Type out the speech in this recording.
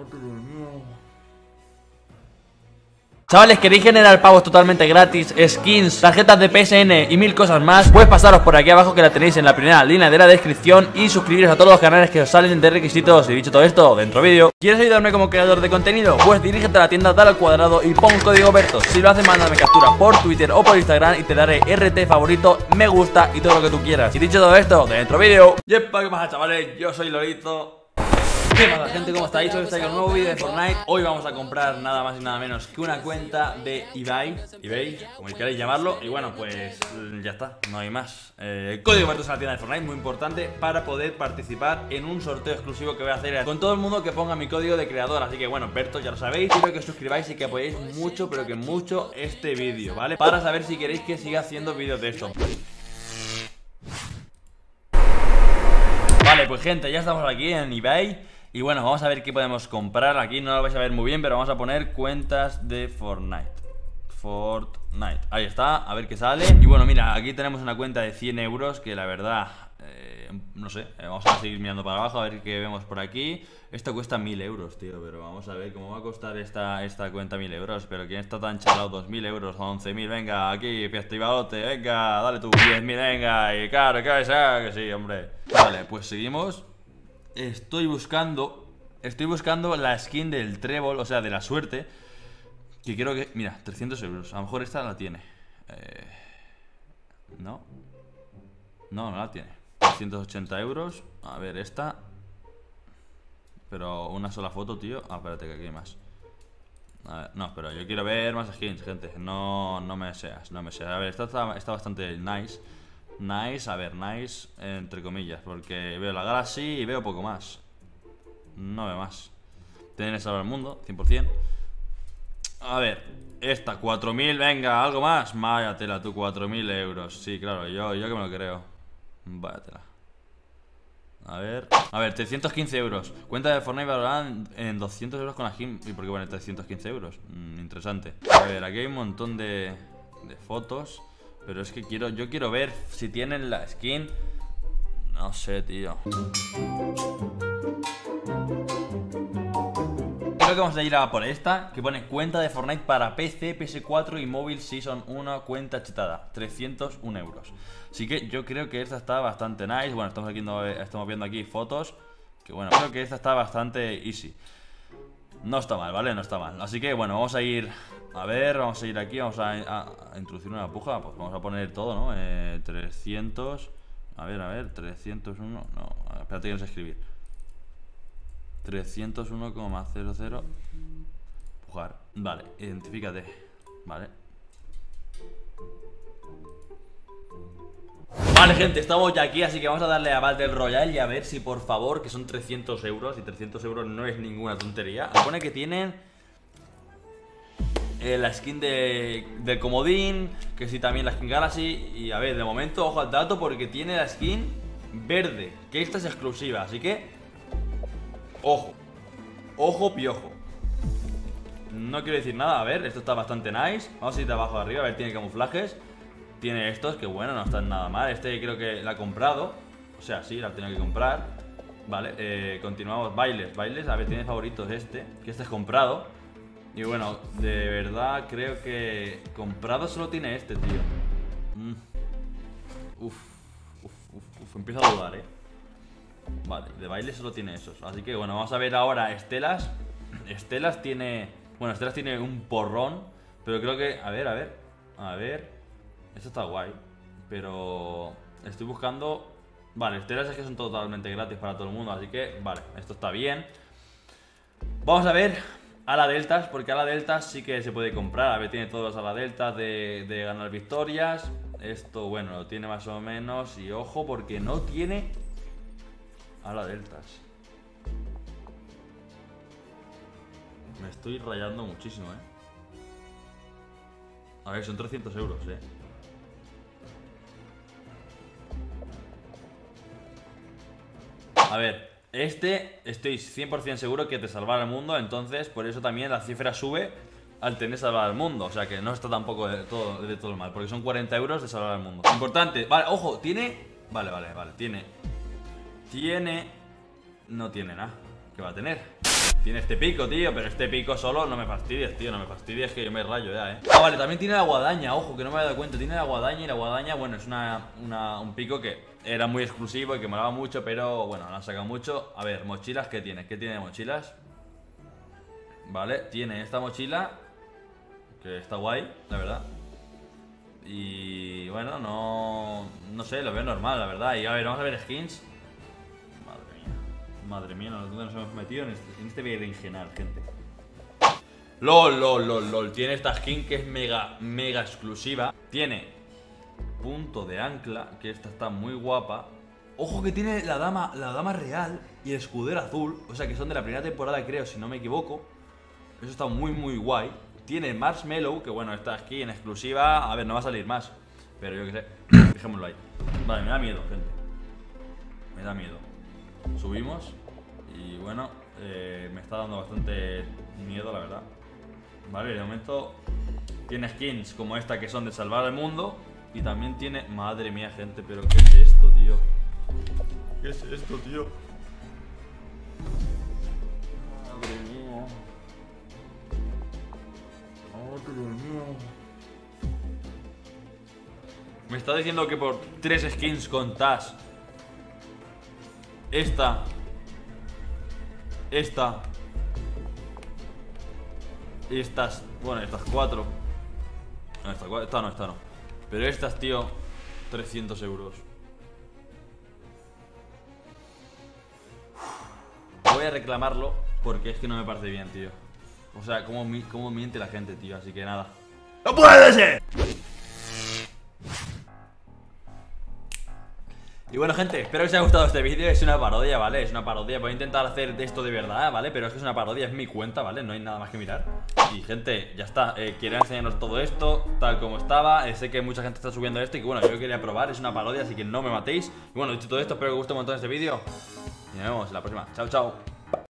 madre mía. Chavales, queréis generar pavos totalmente gratis, skins, tarjetas de PSN y mil cosas más, pues pasaros por aquí abajo que la tenéis en la primera línea de la descripción y suscribiros a todos los canales que os salen de requisitos. Y dicho todo esto, dentro vídeo. ¿Quieres ayudarme como creador de contenido? Pues dirígete a la tienda, dale al cuadrado y pon código Bertos. Si lo haces, mándame captura por Twitter o por Instagram y te daré RT favorito, me gusta y todo lo que tú quieras. Y dicho todo esto, dentro vídeo. Yepa, ¿qué pasa, chavales? Yo soy Lolito. ¿Qué pasa, gente? ¿Cómo estáis? Hoy estáis con un nuevo vídeo de Fortnite. Hoy vamos a comprar nada más y nada menos que una cuenta de eBay, como queráis llamarlo. Y bueno, pues ya está, no hay más. El código Bertos en la tienda de Fortnite, muy importante para poder participar en un sorteo exclusivo que voy a hacer con todo el mundo que ponga mi código de creador. Así que bueno, Bertos, ya lo sabéis. Quiero que os suscribáis y que apoyéis mucho, pero que mucho este vídeo, ¿vale? Para saber si queréis que siga haciendo vídeos de esto. Vale, pues gente, ya estamos aquí en eBay. Y bueno, vamos a ver qué podemos comprar. Aquí no lo vais a ver muy bien, pero vamos a poner cuentas de Fortnite. Ahí está, a ver qué sale. Y bueno, mira, aquí tenemos una cuenta de 100 euros que la verdad, no sé, vamos a seguir mirando para abajo a ver qué vemos por aquí. Esto cuesta 1000 euros, tío, pero vamos a ver cómo va a costar esta cuenta 1000 euros. Pero ¿quién está tan chalado? 2000 euros o 11.000, venga, aquí, festivalote, venga, dale tú, 10.000, venga, y claro, que sí, hombre. Vale, pues seguimos. Estoy buscando la skin del trébol, o sea, de la suerte. Que creo que... Mira, 300 euros. A lo mejor esta la tiene. No, no la tiene. 380 euros. A ver, esta. Pero una sola foto, tío. Ah, espérate, que aquí hay más. A ver, no, pero yo quiero ver más skins, gente. No me seas. A ver, esta está bastante nice. Nice, a ver, nice entre comillas, porque veo la Galaxy y veo poco más. No veo más. Tienes salvar el mundo, 100%. A ver, esta, 4000, venga, algo más. Vaya tela, tú, 4000 euros. Sí, claro, yo que me lo creo. Vaya tela. A ver, 315 euros. Cuenta de Fortnite valorada en 200 euros con la skin. ¿Y por qué vale 315 euros? Interesante. A ver, aquí hay un montón de fotos. Pero es que yo quiero ver si tienen la skin. No sé, tío. Creo que vamos a ir a por esta, que pone cuenta de Fortnite para PC, PS4 y móvil Season 1, cuenta chetada, 301 euros. Así que yo creo que esta está bastante nice. Bueno, estamos viendo aquí fotos. Que bueno, creo que esta está bastante easy. No está mal, ¿vale? No está mal. Así que bueno, vamos a ir... A ver, vamos a ir aquí, vamos a introducir una puja. Pues vamos a poner todo, ¿no? 300. A ver, 301. No, espérate que no sé escribir. 301,00. Pujar. Vale, identifícate. Vale. Vale, gente, estamos ya aquí, así que vamos a darle a Battle Royale y a ver si, por favor, que son 300 euros. Y 300 euros no es ninguna tontería. Supone que tienen... la skin del comodín, que sí, también la skin Galaxy. Y a ver, de momento, ojo al dato, porque tiene la skin verde, que esta es exclusiva, así que ojo, ojo piojo. No quiero decir nada, a ver, esto está bastante nice. Vamos a ir de abajo a arriba, a ver, tiene camuflajes. Tiene estos, que bueno, no están nada mal. Este creo que la ha comprado. O sea, sí, la tengo que comprar. Vale, continuamos, bailes, a ver, tiene favoritos este, que este es comprado. Y bueno, de verdad creo que comprado solo tiene este, tío. Empiezo a dudar, Vale, de baile solo tiene esos. Así que bueno, vamos a ver ahora Estelas. Estelas tiene... Bueno, Estelas tiene un porrón. Pero creo que... A ver. Esto está guay. Pero... Estoy buscando... Vale, Estelas es que son totalmente gratis para todo el mundo. Así que, vale, esto está bien. Vamos a ver... Ala deltas, porque ala deltas sí que se puede comprar. A ver, tiene todos los ala deltas de ganar victorias. Esto, bueno, lo tiene más o menos. Y ojo, porque no tiene ala deltas. Me estoy rayando muchísimo, A ver, son 300 euros, A ver, estoy 100% seguro que te salvará el mundo. Entonces, por eso también la cifra sube al tener salvar al mundo. O sea que no está tampoco de todo mal, porque son 40 euros de salvar al mundo. Importante, vale, ojo, tiene... Vale, tiene... No tiene nada. ¿Qué va a tener? Tiene este pico, tío, pero este pico solo no me fastidies, tío, no me fastidies que yo me rayo ya, Ah, vale, también tiene la guadaña, ojo, que no me había dado cuenta. Tiene la guadaña y la guadaña, bueno, es un pico que era muy exclusivo y que molaba mucho, pero bueno, no ha sacado mucho. A ver, mochilas, ¿qué tiene? ¿Qué tiene de mochilas? Vale, tiene esta mochila, que está guay, la verdad. Y bueno, no sé, lo veo normal, la verdad. Y a ver, vamos a ver skins. Madre mía, ¿dónde nos hemos metido en este berenjenal, gente? LOL. Tiene esta skin que es mega exclusiva. Tiene punto de ancla, que esta está muy guapa. Ojo que tiene la dama real y el escudero azul. O sea que son de la primera temporada, creo, si no me equivoco. Eso está muy guay. Tiene Marshmallow, que bueno, esta skin exclusiva. A ver, no va a salir más, pero yo qué sé, dejémoslo ahí. Vale, me da miedo, gente. Me da miedo. Subimos y bueno, me está dando bastante miedo, la verdad. Vale, de momento tiene skins como esta que son de salvar al mundo. Y también tiene... Madre mía, gente, pero ¿qué es esto, tío? ¿Qué es esto, tío? Madre mía. Madre mía. Me está diciendo que por 3 skins con Tash, estas 4. No, esta no. Pero estas, tío, 300 euros. Voy a reclamarlo porque es que no me parece bien, tío. O sea, cómo miente la gente, tío. Así que nada. ¡No puede ser! Y bueno, gente, espero que os haya gustado este vídeo. Es una parodia, ¿vale? Es una parodia. Voy a intentar hacer de esto de verdad, ¿vale? Pero es que es una parodia, es mi cuenta, ¿vale? No hay nada más que mirar. Y gente, ya está, quería enseñaros todo esto tal como estaba. Sé que mucha gente está subiendo esto y que bueno, yo quería probar. Es una parodia, así que no me matéis. Y bueno, dicho todo esto, espero que os guste un montón este vídeo. Y nos vemos en la próxima. Chao, chao.